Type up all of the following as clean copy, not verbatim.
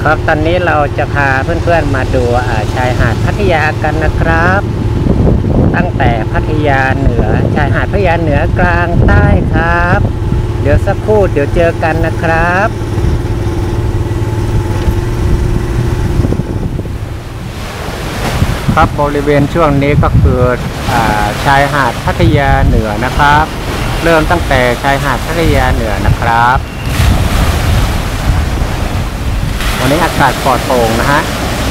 ครับตอนนี้เราจะพาเพื่อนๆมาดูชายหาดพัทยากันนะครับตั้งแต่พัทยาเหนือชายหาดพัทยาเหนือกลางใต้ครับเดี๋ยวสักครู่เดี๋ยวเจอกันนะครับครับบริเวณช่วงนี้ก็คือชายหาดพัทยาเหนือนะครับเริ่มตั้งแต่ชายหาดพัทยาเหนือนะครับวันนี้อากาศปลอดโปร่งนะฮะ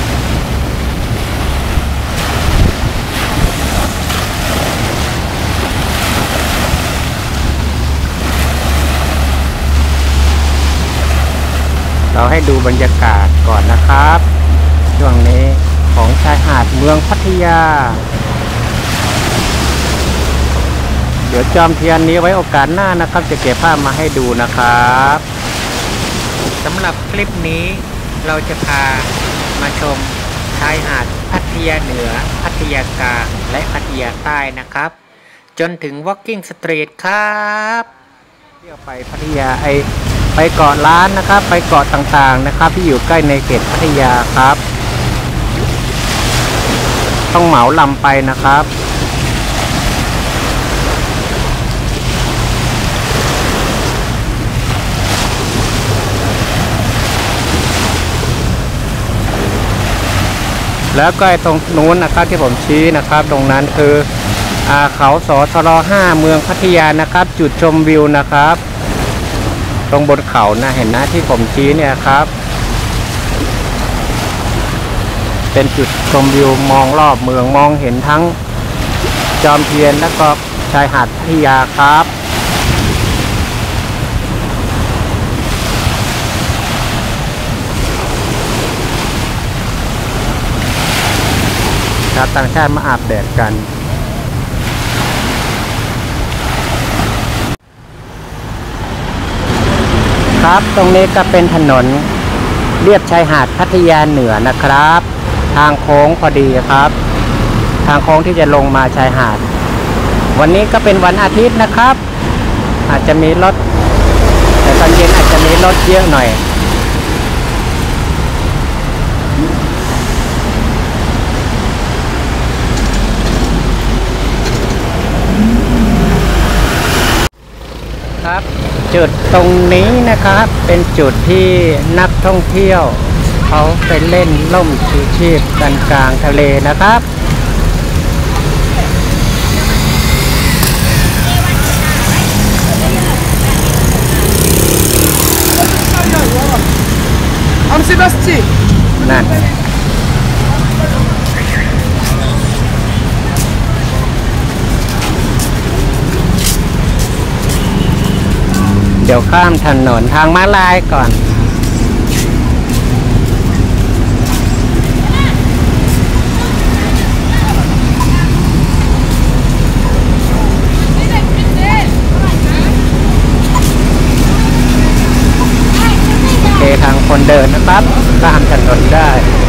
เราให้ดูบรรยากาศก่อนนะครับช่วงนี้ของชายหาดเมืองพัทยาเดี๋ยวจอมเทียนนี้ไว้โอกาสหน้านะครับจะเก็บภาพมาให้ดูนะครับสำหรับคลิปนี้เราจะพามาชมชายหาดพัทยาเหนือพัทยากลางและพัทยาใต้นะครับจนถึง Walking Street ครับเที่ยวไปพัทยาไปเกาะล้านนะครับไปเกาะต่างๆนะครับที่อยู่ใกล้ในเขตพัทยาครับต้องเหมาลำไปนะครับแล้วก็ตรงนู้นนะครับที่ผมชี้นะครับตรงนั้นคือเขาสทร5เมืองพัทยานะครับจุดชมวิวนะครับตรงบนเขานะเห็นนะที่ผมชี้เนี่ยครับเป็นจุดชมวิวมองรอบเมืองมองเห็นทั้งจอมเทียนและก็ชายหาดพัทยาครับชาวต่างชาติมาอาบแดดกันครับตรงนี้ก็เป็นถนนเลียบชายหาดพัทยาเหนือนะครับทางโค้งพอดีครับทางโค้งที่จะลงมาชายหาดวันนี้ก็เป็นวันอาทิตย์นะครับอาจจะมีรถแต่ตอนเย็นอาจจะมีรถเยอะหน่อยครับจุดตรงนี้นะครับเป็นจุดที่นักท่องเที่ยวเขาไปเล่นล่มชูชีพกันกลางทะเลนะครับนั่นเดี๋ยวข้ามถนนทางม้าลายก่อนโอเคทางคนเดินนะครับข้ามถนนได้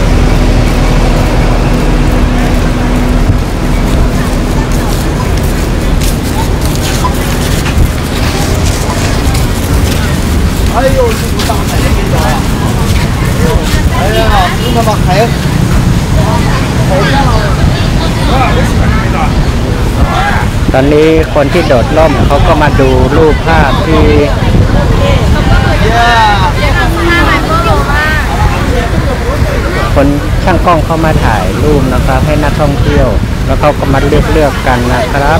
ตอนนี้คนที่โดดร่มเขาก็มาดูรูปภาพที่คนช่างกล้องเข้ามาถ่ายรูปนะครับให้นักท่องเที่ยวแล้วเขาก็มาเลือกกันนะครับ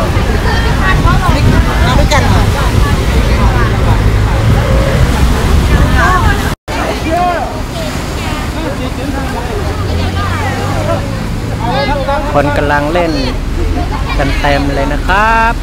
คนกำลังเล่นกันเต็มเลยนะครับ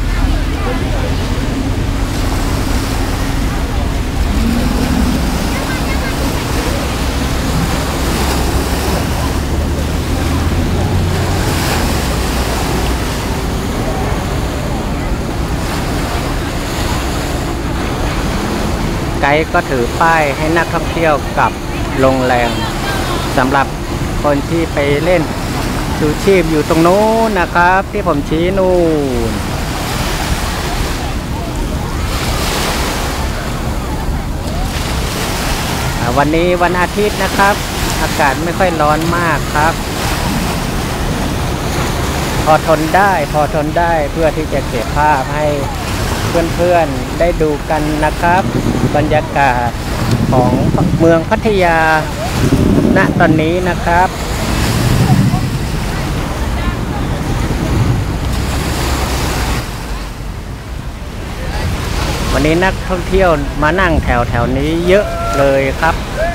ไกด์ก็ถือป้ายให้นักท่องเที่ยวกลับโรงแรมสำหรับคนที่ไปเล่นชูชีพอยู่ตรงนู้นนะครับที่ผมชี้นู่น ววันนี้วันอาทิตย์นะครับอากาศไม่ค่อยร้อนมากครับพอทนได้เพื่อที่จะเก็บภาพให้เพื่อนๆได้ดูกันนะครับบรรยากาศของเมืองพัทยาณตอนนี้นะครับวันนี้นักท่องเที่ยวมานั่งแถวนี้เยอะเลยครับ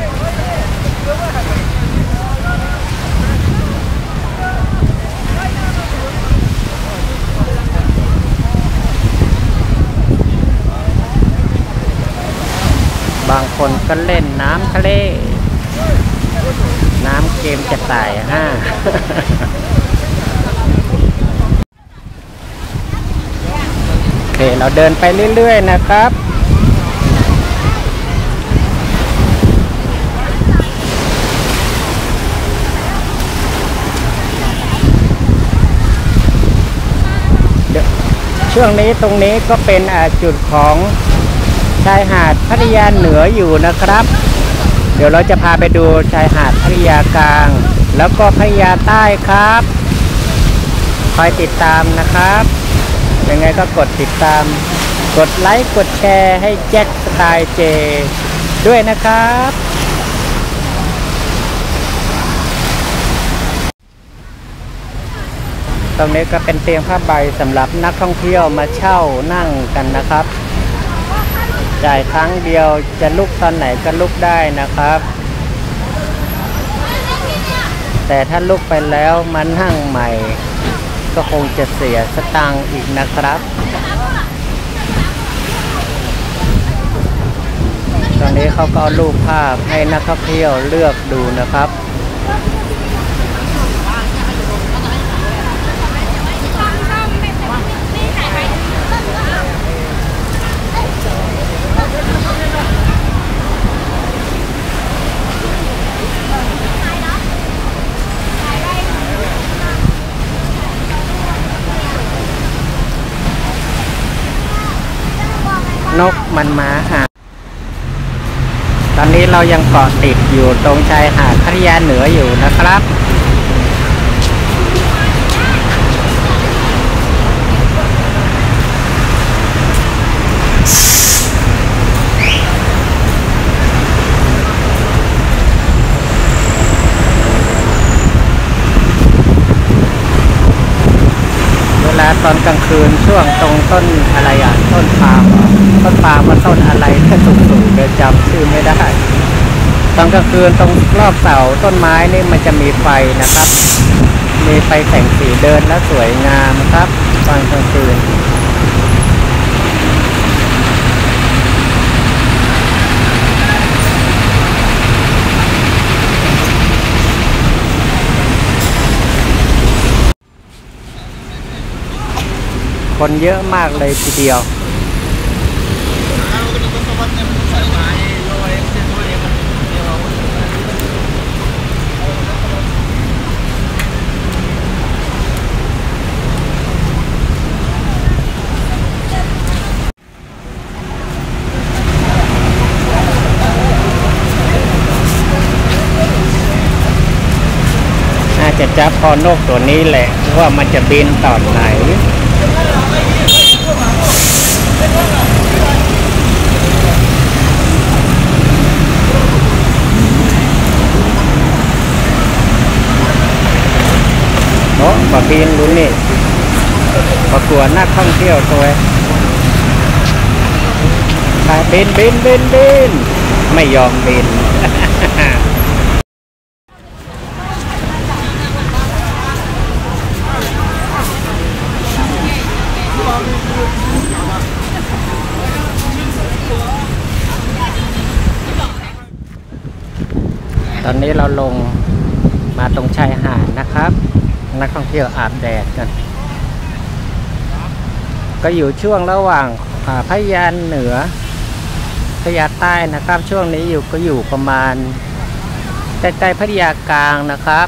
บางคนก็เล่นน้ำทะเลน้ำเกมจะตายโอเคเราเดินไปเรื่อยๆนะครับช่วงนี้ตรงนี้ก็เป็นจุดของชายหาดพัทยาเหนืออยู่นะครับเดี๋ยวเราจะพาไปดูชายหาดพัทยากลางแล้วก็พัทยาใต้ครับคอยติดตามนะครับยังไงก็กดติดตามกดไลค์กดแชร์ให้แจ็คสไตล์เจด้วยนะครับตรงนี้ก็เป็นเตียงผ้าใบสำหรับนักท่องเที่ยวมาเช่านั่งกันนะครับจ่ายครั้งเดียวจะลุกตอนไหนก็ลุกได้นะครับแต่ถ้าลุกไปแล้วมานั่งใหม่ก็คงจะเสียสตางค์อีกนะครับตอนนี้เขาก็เอารูปภาพให้นักท่องเที่ยวเลือกดูนะครับนกมันมาหาตอนนี้เรายังเกาะติดอยู่ตรงชายหาดพัทยาเหนืออยู่นะครับเวลาตอนกลางคืนช่วงตรงต้นอะไรต้นปาล์มว่าต้นอะไรถ้าสูงเดี๋ยวจำชื่อไม่ได้ตอนกลางคืนตรงรอบเสาต้นไม้นี่มันจะมีไฟนะครับมีไฟแสงสีเดินแล้วสวยงามครับตอนกลางคืนคนเยอะมากเลยทีเดียวน่าจะจับพอนกตัวนี้แหละว่ามันจะบินตอนไหนโอ้ปะบินรู้นี่ประกวดนักท่องเที่ยวตัวบินไม่ยอมบิน ตอนนี้เราลงมาตรงชายหาดนะครับนักท่องเที่ยวอาบแดดกันก็อยู่ช่วงระหว่างพัทยาเหนือพัทยาใต้นะครับช่วงนี้ก็อยู่ประมาณใกล้ๆพัทยากลางนะครับ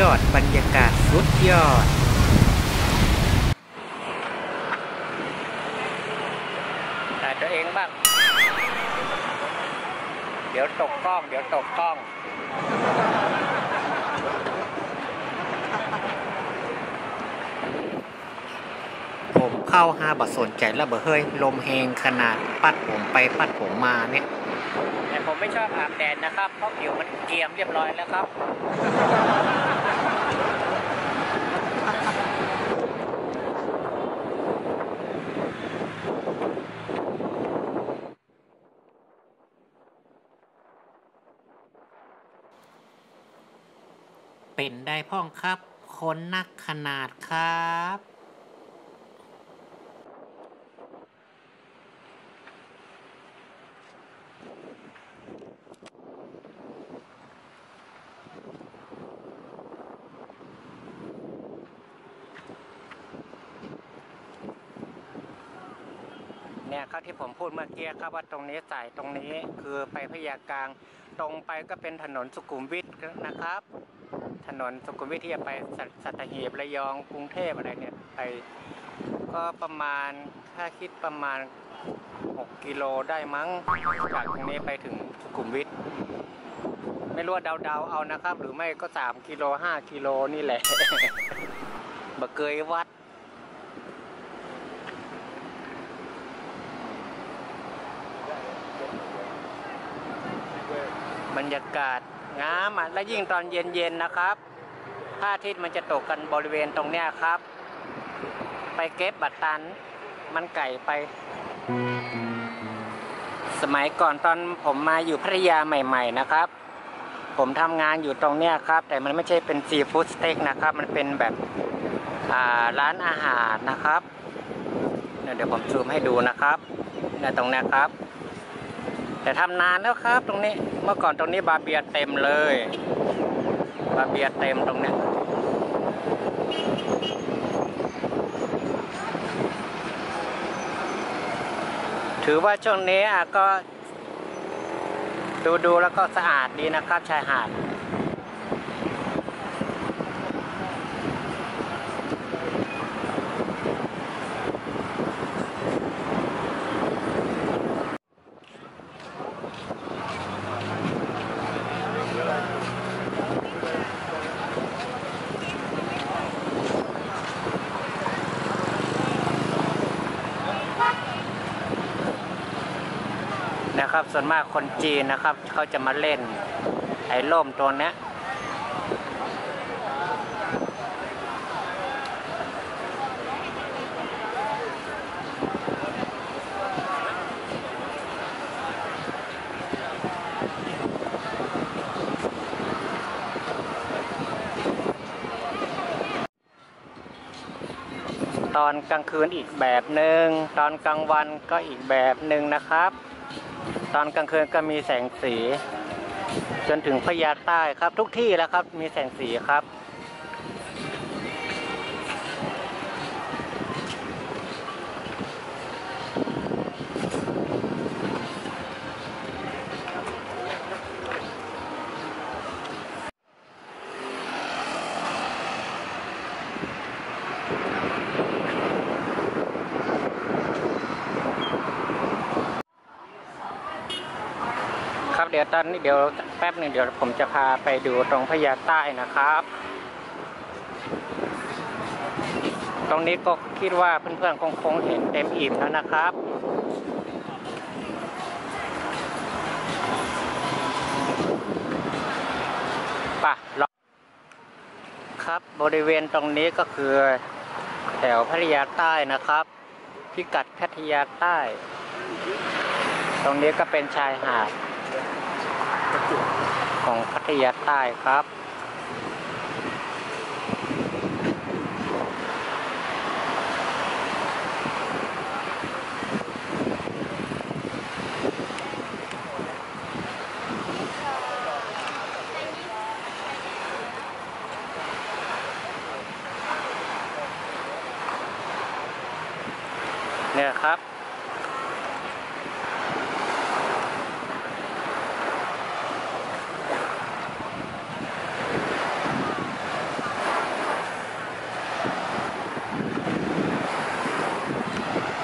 อดบรรยากาศสุดยอดถ่ายตัวเองบ้างเดี๋ยวตกกล้องผมเข้า5 บาทสนใจแล้วเฮ้ยลมแหงขนาดปัดผมไปปัดผมมาเนี่ยแต่ผมไม่ชอบอาบแดดนะครับเพราะผิวมันเกรียมเรียบร้อยแล้วครับเป็นได้พ่องครับคนนักขนาดครับเนี่ยครับที่ผมพูดเมื่อกี้ครับว่าตรงนี้สายตรงนี้คือไปพญากลางตรงไปก็เป็นถนนสุขุมวิทนะครับถนนสุขุมวิทที่จะไปสัตหีบระยองกรุงเทพอะไรเนี่ยไปก็ประมาณถ้าคิดประมาณ6 กิโลได้มั้งจากตรงนี้ไปถึงสุขุมวิทไม่รู้ว่าเดาเอานะครับหรือไม่ก็3 กิโล5 กิโลนี่แหละ บ่เคยวัดบรรยากาศงามอ่ะและยิ่งตอนเย็นๆนะครับพระอาทิตย์มันจะตกกันบริเวณตรงเนี้ยครับไปเก็บบัตรตันมันไก่ไปสมัยก่อนตอนผมมาอยู่พัทยาใหม่ๆนะครับผมทำงานอยู่ตรงเนี้ยครับแต่มันไม่ใช่เป็นซีฟู้ดสเต็กนะครับมันเป็นแบบร้านอาหารนะครับเดี๋ยวผมซูมให้ดูนะครับเนี่ยตรงนี้ครับแต่ทำนานแล้วครับตรงนี้เมื่อก่อนตรงนี้บาร์เบียเต็มเลยบาร์เบียเต็มตรงนี้ถือว่าช่วงนี้ก็ดูแล้วก็สะอาดดีนะครับชายหาดนะครับส่วนมากคนจีนนะครับเขาจะมาเล่นไอ้ล่มตัวนี้ตอนกลางคืนอีกแบบหนึ่งตอนกลางวันก็อีกแบบหนึ่งนะครับตอนกลางคืนก็มีแสงสีจนถึงพญาใต้ครับทุกที่แล้วครับมีแสงสีครับเดี๋ยวตอนนี้เดี๋ยวแป๊บหนึ่งเดี๋ยวผมจะพาไปดูตรงพญาใต้นะครับตรงนี้ก็คิดว่าเพื่อนๆคงเห็นเต็มอิ่มแล้วนะครับป่ะครับบริเวณตรงนี้ก็คือแถวพัทยาใต้นะครับพิกัดพัทยาใต้ตรงนี้ก็เป็นชายหาดของพัทยาใต้ครับเนี่ยครับ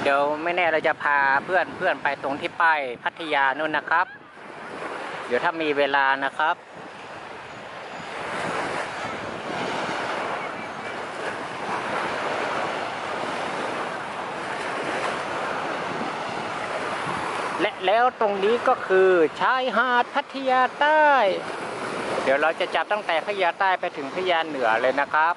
เดี๋ยวไม่แน่เราจะพาเพื่อนไปตรงที่ป้ายพัทยานู่นนะครับเดี๋ยวถ้ามีเวลานะครับและแล้วตรงนี้ก็คือชายหาดพัทยาใต้เดี๋ยวเราจะจับตั้งแต่พัทยาใต้ไปถึงพัทยาเหนือเลยนะครับ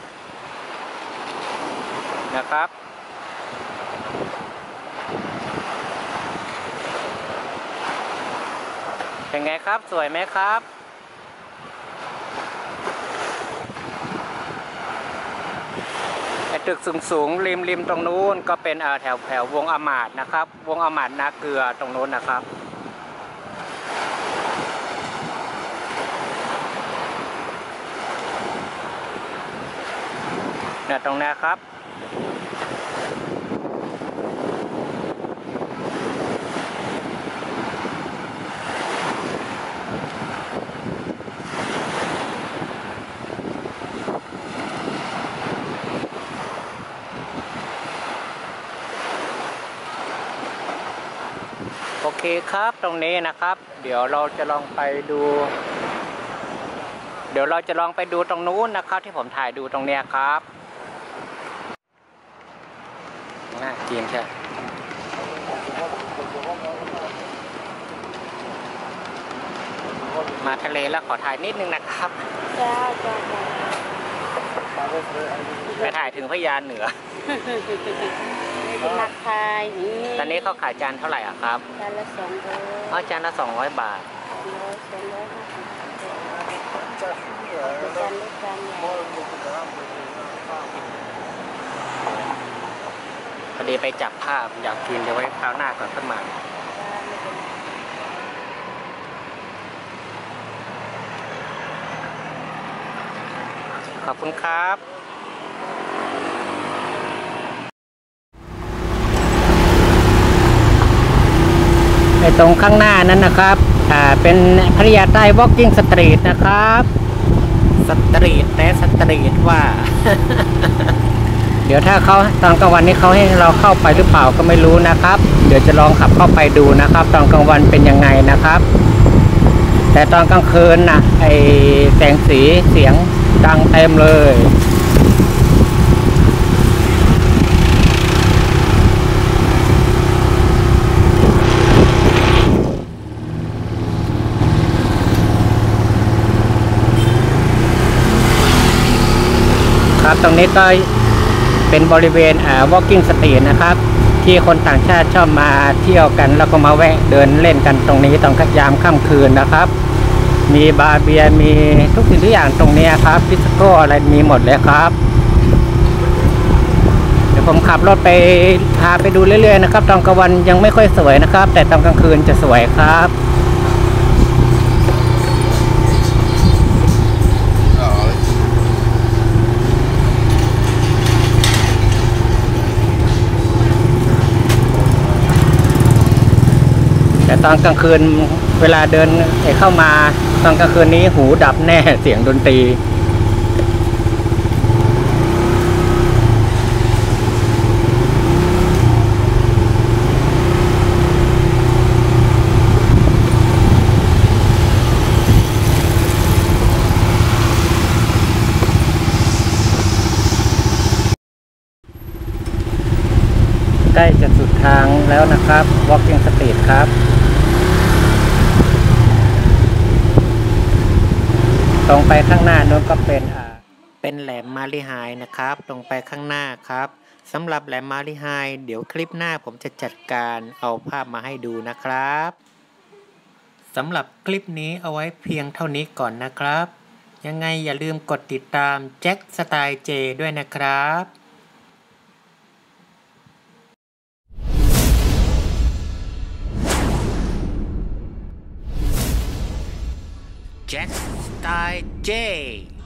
เป็นไงครับสวยไหมครับไอ้ตึกสูงริมตรงนู้นก็เป็นแถววงอมาตย์นะครับวงอมาตย์นาเกลือตรงนู้นนะครับเนี่ยตรงนี้ครับโอเคครับตรงนี้นะครับเดี๋ยวเราจะลองไปดูตรงนู้นนะครับที่ผมถ่ายดูตรงเนี้ยครับน่ากินใช่มาทะเลแล้วขอถ่ายนิดนึงนะครับจ้าไปถ่ายถึงพัทยาเหนือเป็นนักขายตอนนี้เขาขายจานเท่าไหร่อ่ะครับจานละ200 จานละ200 บาทพอดีไปจับภาพอยากกินเดี๋ยวไว้คราวหน้าก่อนขึ้นมาขอบคุณครับตรงข้างหน้านั้นนะครับเป็นพัทยาใต้ Walking Street นะครับสตรีทว่า เดี๋ยวถ้าเขาตอนกลางวันนี้เขาให้เราเข้าไปหรือเปล่าก็ไม่รู้นะครับเดี๋ยวจะลองขับเข้าไปดูนะครับตอนกลางวันเป็นยังไงนะครับแต่ตอนกลางคืนนะไอแสงสีเสียงดังเต็มเลยครับตรงนี้ก็เป็นบริเวณWalking Street นะครับที่คนต่างชาติชอบมาเที่ยวกันแล้วก็มาแวะเดินเล่นกันตรงนี้ตอนยามค่ำคืนนะครับมีบาร์เบียร์มีทุกสิ่งทุกอย่างตรงนี้ครับดิสโก้อะไรมีหมดเลยครับเดี๋ยวผมขับรถไปพาไปดูเรื่อยๆนะครับตอนกลางวันยังไม่ค่อยสวยนะครับแต่ตอนกลางคืนจะสวยครับแต่ตอนกลางคืนเวลาเดินเข้ามาตอนกลางคืนนี้หูดับแน่เสียงดนตรีใกล้จะสุดทางแล้วนะครับ Walking Street ครับตรงไปข้างหน้านู้นก็เป็นแหลมมาลีไฮนะครับตรงไปข้างหน้าครับสำหรับแหลมมาลีไฮเดี๋ยวคลิปหน้าผมจะจัดการเอาภาพมาให้ดูนะครับสำหรับคลิปนี้เอาไว้เพียงเท่านี้ก่อนนะครับยังไงอย่าลืมกดติดตามแจ็คสไตล์เจด้วยนะครับแจ็คสไตล์เจ